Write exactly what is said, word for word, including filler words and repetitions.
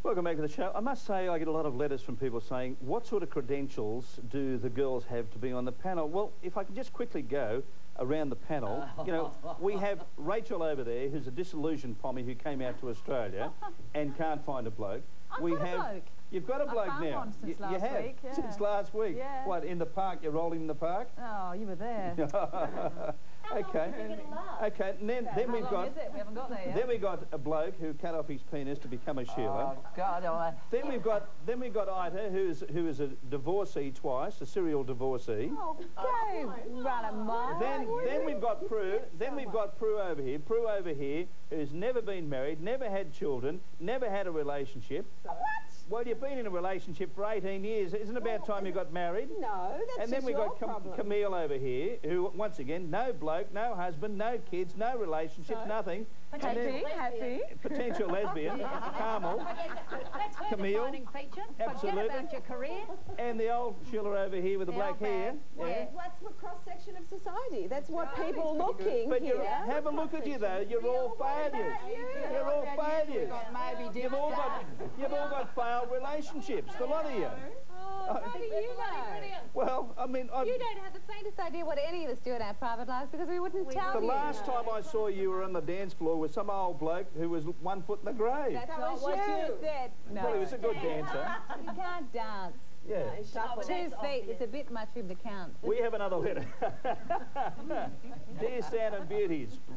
Welcome back to the show. I must say I get a lot of letters from people saying, what sort of credentials do the girls have to be on the panel? Well, if I can just quickly go around the panel, you know, we have Rachel over there, who's a disillusioned pommy who came out to Australia and can't find a bloke. I've we got have, a bloke. You've got a bloke I found now. One since you, last you have week, yeah. since last week. Yeah. What, in the park? You're rolling in the park? Oh, you were there. Okay. Okay. And then, then How we've long got. is it? We haven't got there yet. Then we got a bloke who cut off his penis to become a Sheila. Oh God! I... Then we've got then we've got Ita, who's who is a divorcee twice, a serial divorcee. Oh, go run a mile. Then then we've got Prue. Then we've got Prue over here. Prue over here, who's never been married, never had children, never had a relationship. What? Well, you've been in a relationship for eighteen years. Isn't it about time you got married? No, that's And then just we've your got Cam problem. Camille over here, who, once again, no bloke, no husband, no kids, no relationships, So? nothing. Happy, happy. Potential lesbian, Carmel, That's her Camille. defining feature. Absolutely. Forget about your career. and the old Sheila over here with the, The black old hair. man. Yeah. Yeah. What's the cross-section of society? That's what people looking But you here. have a look at you though. You're all failures. You're all failures. Maybe You've all got you've all got failed relationships. The lot of you. Oh, how do you know? Well, I mean, I've, You don't have the faintest idea what any of us do in our private lives because we wouldn't tell the you. last time I saw you were on the dance floor with some old bloke who was one foot in the grave. That's That not was what you you. said. No. Well, he was a good dancer. You can't dance. Yeah. Two feet, it's a bit much for him to count. We have another letter. Dear Stan and Beauties.